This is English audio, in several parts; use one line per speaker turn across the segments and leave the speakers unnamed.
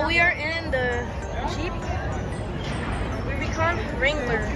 we are in the Jeep Rubicon Wrangler.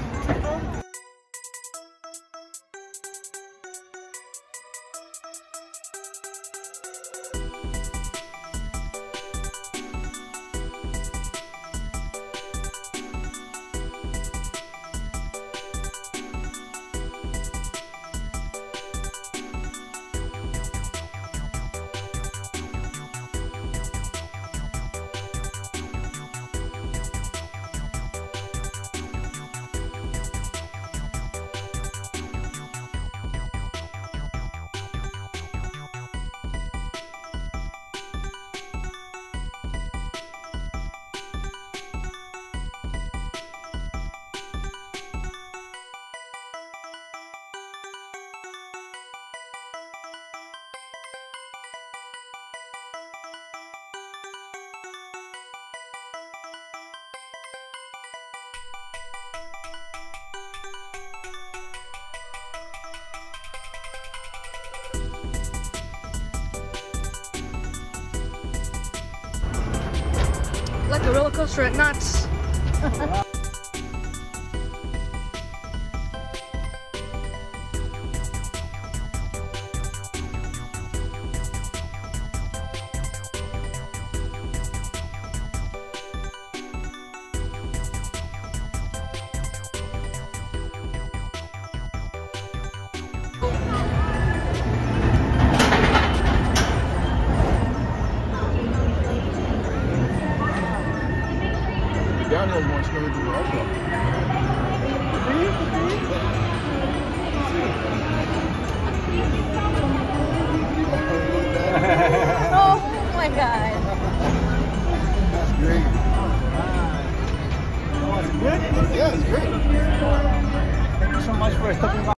Like a roller coaster at Knott's.
Downhill more swimming than the uphill.
Oh my god.
That's great.
Oh, it's good?
Yeah, it's great.
Thank you so much for stopping by.